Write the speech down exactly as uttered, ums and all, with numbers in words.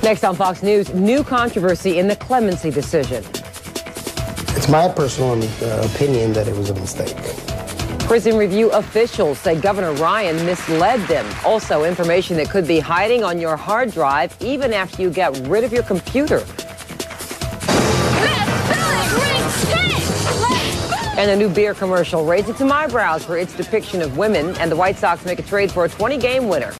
Next on Fox News, new controversy in the clemency decision. It's my personal uh, opinion that it was a mistake. Prison Review officials say Governor Ryan misled them. Also, information that could be hiding on your hard drive even after you get rid of your computer. And a new beer commercial raising some eyebrows for its depiction of women, and the White Sox make a trade for a twenty game winner.